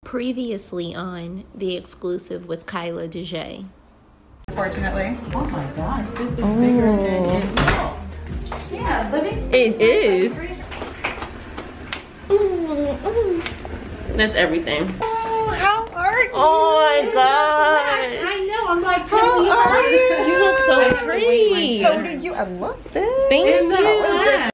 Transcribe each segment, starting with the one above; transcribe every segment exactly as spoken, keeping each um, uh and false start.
Previously on The Exclusive with Kyla DeJay. Unfortunately. Oh my gosh, this is Oh. bigger than it looks. Yeah, living space. It is. Mm, mm. That's everything. Oh, how are you? Oh my gosh. I know, I'm like, How are you? You look so pretty. So do you. I love this. Thank you. That was just-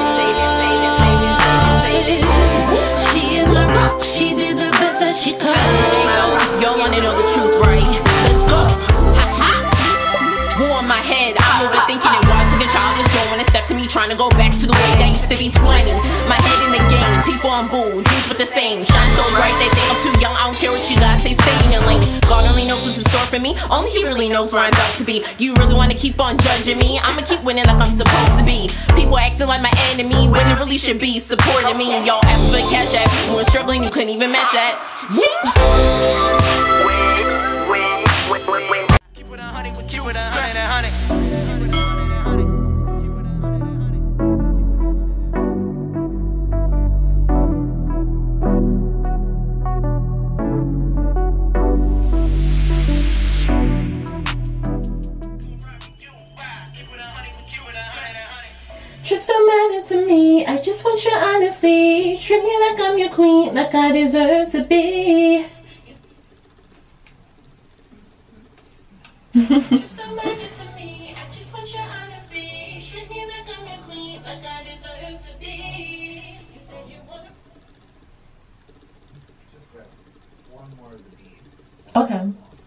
She is my rock, she did the best that she could. Y'all wanna know the truth, right? Let's go. Ha ha. War on my head, I'm overthinking it. Why took a childish don't wanna step to me, trying to go back to the way that used to be twenty. My head in the game, people on bull, dreams with the same. Shine so bright, they think I'm too young. I don't care what you guys say, stay in your lane. God only knows what's in store for me. Only He really knows where I'm about to be. You really wanna keep on judging me? I'ma keep winning like I'm supposed to be. People acting like my enemy when it really should be supporting me. And y'all ask for a cash app. When struggling, you couldn't even match that. Whoop. Keep it a hundred, keep it a hundred, a hundred. Trips don't matter to me, I just want your honesty. Treat me like I'm your queen, like I deserve to be. Trips don't matter to me, I just want your honesty. Treat me like I'm your queen, like I deserve to be. You said you wanna. Just grab one more of the bean. Okay.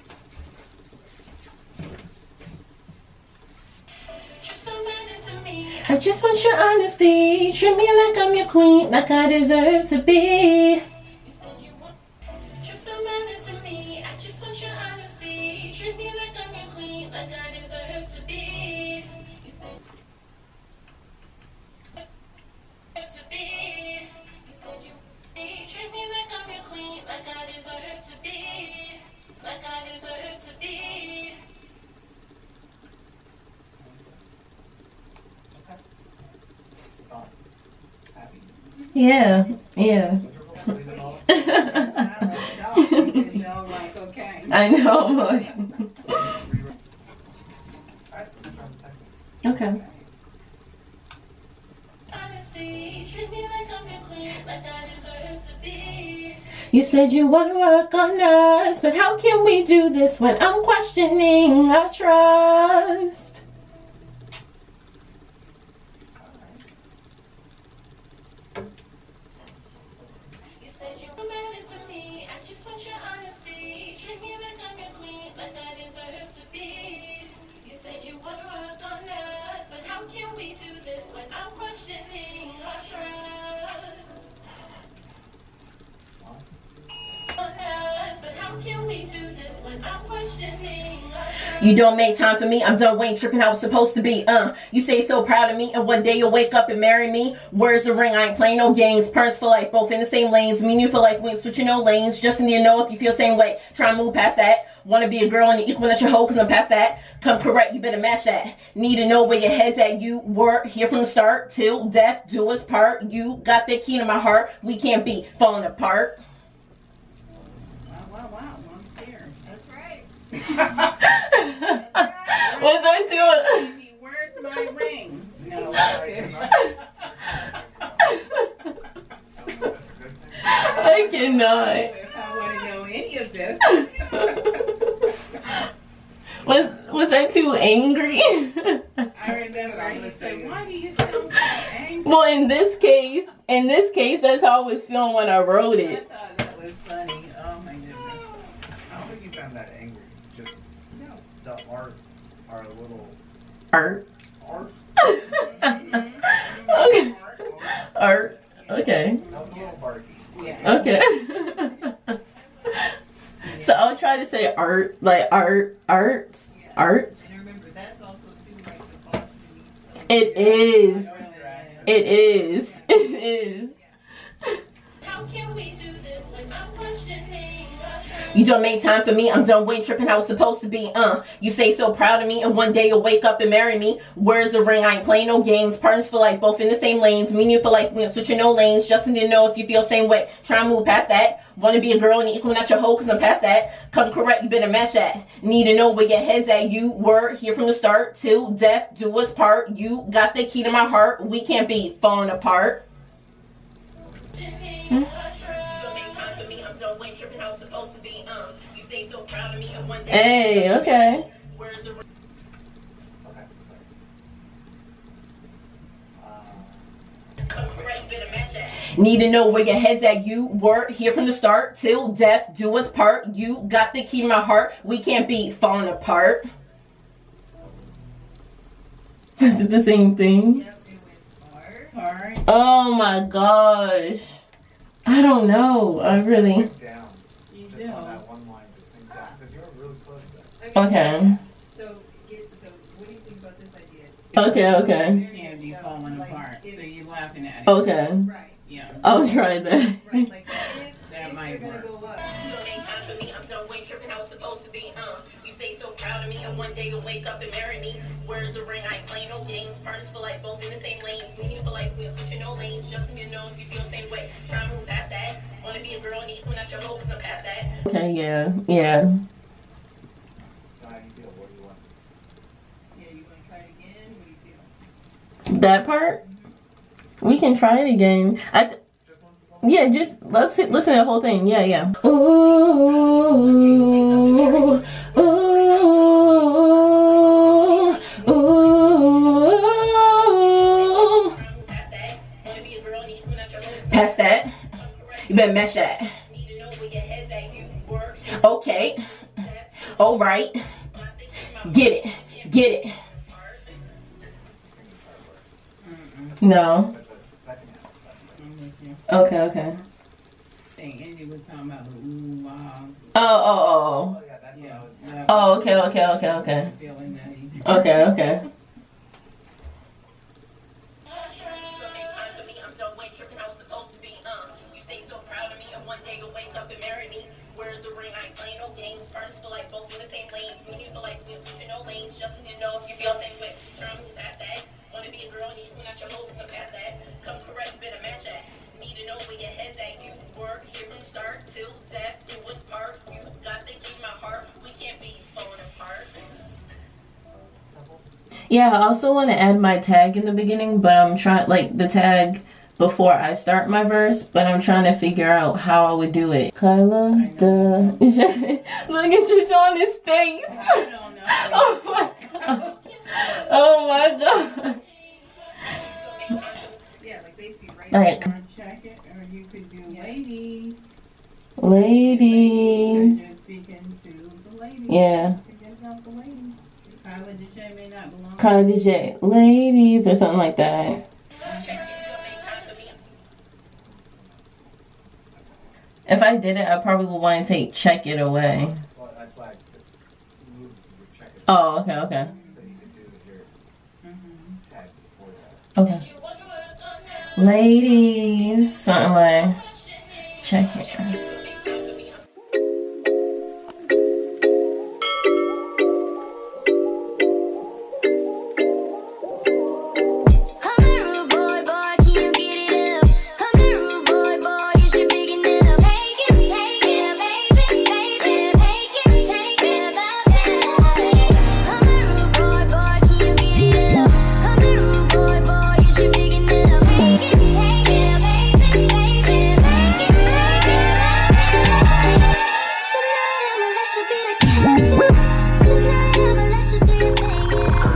I just want your honesty. Treat me like I'm your queen, like I deserve to be. You said you want. Trips don't matter to me. I just want your honesty. Treat me like I'm your queen, like I deserve to be. You said to be. You said you treat me like I'm your queen, like I deserve to be, like I deserve to be. Happy. Yeah, yeah. You know, like, okay. I know, I'm like, okay. Honestly, treat me like I'm your queen, like I deserve to be. You said you want to work on us, but how can we do this when I'm questioning our trust? You said you were mad to me, I just want your honesty. Treat me like I'm your queen, like I deserve to be. You said you want to work on us, but how can we do this when I'm questioning our trust? On us, but how can we do this when I'm questioning our trust? You don't make time for me, I'm done waiting, tripping how it's supposed to be. Uh, you say so proud of me, and one day you'll wake up and marry me. Where's the ring? I ain't playing no games. Parents feel like both in the same lanes. Mean you feel like we ain't switching no lanes. Just need to know if you feel the same way. Try and move past that. Wanna be a girl and you're equal at your hoe, cause I'm past that. Come correct, you better match that. Need to know where your head's at. You were here from the start till death do us part. You got that key to my heart. We can't be falling apart. Wow, wow, wow, I'm scared. That's right. What's that to it? Where's my ring? No. I cannot. If I want to know any of this. Was was I too angry? I remember you said, why do you sound so angry? Well, in this case, in this case, that's how I was feeling when I wrote I it. thought that was funny. Oh my goodness. I don't think you sound that angry. Just No. the arts are a little Art. art. Okay. Art. Okay. That was a little barky. Yeah. Okay. So I'll try to say art, like art, art, art. And remember, that's also too like the Boston. It is. It is. It is. How can we do this when I'm questioning? You don't make time for me, I'm done waiting, tripping how it's supposed to be. Uh, you say so proud of me, and one day you'll wake up and marry me. Where's the ring? I ain't playing no games. Partners feel like both in the same lanes. Me and you feel like we ain't switching no lanes. Just need to know if you feel the same way. Try and move past that. Wanna be a girl and equal, not your hoe, cause I'm past that. Come correct, you better match that. Need to know where your head's at. You were here from the start till death do us part. You got the key to my heart. We can't be falling apart. Hmm? Hey, okay. Need to know where your head's at. You were here from the start till death do us part. You got the key to my heart. We can't be falling apart. Is it the same thing? Yep, it went hard. Hard. Oh my gosh. I don't know. I really. Down. You Just do. on that one line, just think down. Because you were really close to that. Okay. So, get, so what do you think about this idea? Okay, okay. You can't be falling Like, apart. if- So you're laughing at it. Okay. Right. Yeah. I'll try that. Right. Like if, That if might you're gonna work. go up. So many times for me, I'm done way tripping how it's supposed to be. Uh, you say so proud of me, and one day you'll wake up and marry me. Where's the ring? I ain't playing no games. Partners for life, both in the same lanes. Meaning for life, we're switching no lanes. Just so you know if you feel the same way. Try to move past that. Wanna be a girl and equal, not your hoe, cause I'm past that. Okay, yeah, yeah. So how do you feel? What do you want? Yeah, you want to try it again? What do you feel? That part, we can try it again. I. Th Just listen to the Yeah, just let's hit, listen to the whole thing. Yeah, yeah. Ooh, ooh, ooh. Past that. You better mesh that. Okay. All right. Get it. Get it. No. But the second half, I'm with you. Okay, okay. I think Andy was talking about the ooh, wow. Oh, oh, oh yeah, that's what Yeah. I was. that oh. Oh, was- okay, okay, okay, okay. Feeling that he- Okay, okay. Yeah, I also want to add my tag in the beginning, but I'm trying, like, the tag before I start my verse, but I'm trying to figure out how I would do it. Kyla, duh. Look at Shoshana's face. I don't know. Oh my god. Oh my god. Yeah, like basically right. Alright. Or check it, or you could do ladies. Lady. You're just speaking to the ladies. Yeah. Forget about the ladies. Kyla Deshae may not belong. Kyla Deshae. Ladies or something like that. If I did it, I probably would want to take check it away. Well, that's why I said move your check it. Oh, okay, okay. So you could do your Mm-hmm. tag before that. Okay. Ladies, something like check it. Come here, rude boy, boy, can you get it up? Come here, rude boy, boy, is you big enough? Take it, take it, baby, baby, take it, take it, baby. Come here, rude boy, boy, can you get it up? Come here, rude boy, boy, is you big enough? Take it, take it, baby, baby, take it, take it, baby. Tonight I'ma let you be the captain. Tonight I'ma let you do your thing.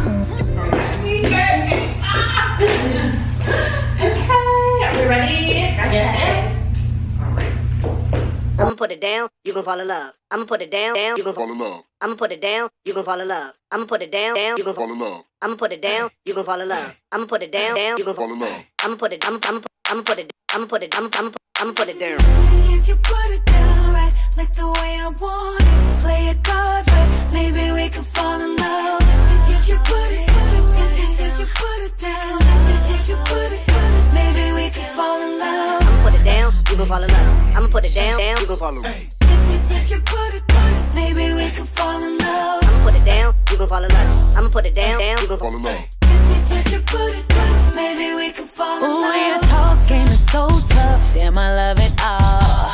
I'ma put it down, you gon' fall in love. I'ma put it down, down, you gon' fall in love. I'ma put it down, you gon' fall in love. I'ma put it down, down, you gon' fall in love. I'ma put it down, you gon' fall in love. I'ma put it down, down, you gon' fall in love. I'ma put it, I'ma, I'ma, I'ma put it, I'ma put it, I'ma, I'ma, I'ma put it down. If you put it down right, like the way I want it, play it God's way, maybe we could fall in love. If you put it, if, if you put it down, if you put it, maybe we could fall in love. I'ma put it down, you gon' fall in love. I'ma put it down, down, you gon' fall in love. If, if you put it, maybe we could fall in love. I'ma put it down, you gon' fall in love. I'ma put it down, down, you gon' fall in love. If, if you put it, maybe we could fall in love. Ooh, your talk game is so tough. Damn, I love it all. Even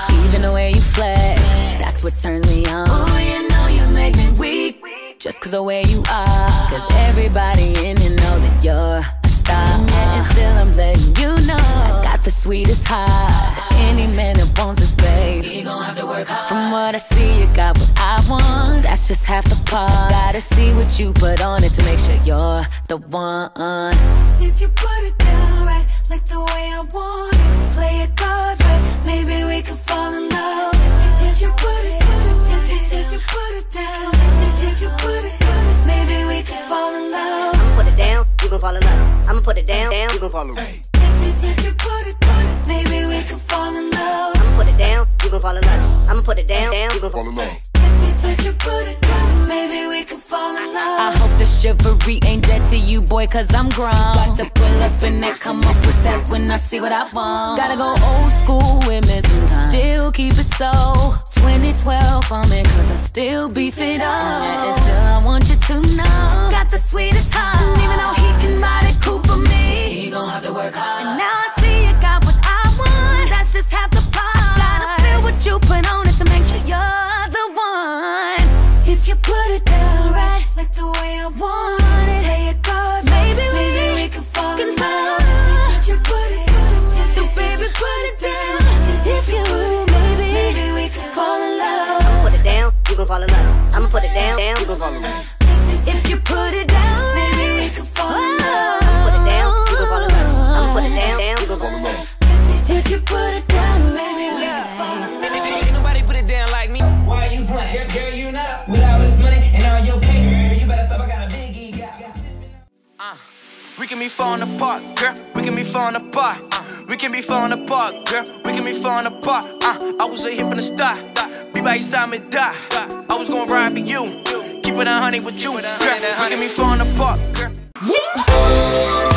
the way you flex, that's what turns me on. Oh, you know you make me weak, just cause the way you are. Cause everybody in here know that you're a star. And still I'm letting you know I got the sweetest heart. Any man that wants this, babe, he gon' have to work hard. From what I see, you got what I want. That's just half the part. Gotta see what you put on it to make sure you're the one. If you put it down right, like the way I want it, play it cards right, maybe we can fall in love. If you put it, if, if you put it down, if you put it, maybe we can fall in love. I'ma put it down, you gon' fall in love. I'ma put it down, down, you gon' fall in love. If you put it, maybe we can fall in love. I'ma put it down, you gon' fall in love. I'ma put it down, down, you gon' fall in love. If you put it down, maybe we can fall in love. I hope the chivalry ain't dead to you, boy, cause I'm grown. Got to pull up and that, come up with that when I see what I want. Gotta go old school with me sometimes, still keep it so twenty twelve for me, cause I still beef it up. And still I want you to know, got the sweetest heart. Even though he can ride it cool for me, he gon' have to work hard. And now I see you got what I want, that's just half the part. Gotta feel what you put on it to make sure you're the one. If you put it down right, like the way I want it, play it cards, maybe, maybe we can fall in love. If you put it, so baby put it down. If you would, maybe, maybe we can fall in love. I'ma put it down, you gon' fall in love. I'ma put it down, down, you gon' fall in love. If you put it down, maybe we can fall in love. I'ma put it down, you gon' fall in love. I'ma put it down, down, you gon' fall in love. If you put it down, maybe we can fall in love. Ain't nobody put it down like me. Why you front here, girl? You not with all this money and all your pay, girl. You better stop. I got a biggie. Uh, we can be falling apart, girl. We can be falling apart. Uh, we can be falling apart, girl. We can be falling apart. Uh, I was a hit from the start. Be by your side, me die. I was gonna ride for you. Keep it a honey with you, girl. We can be falling apart, girl.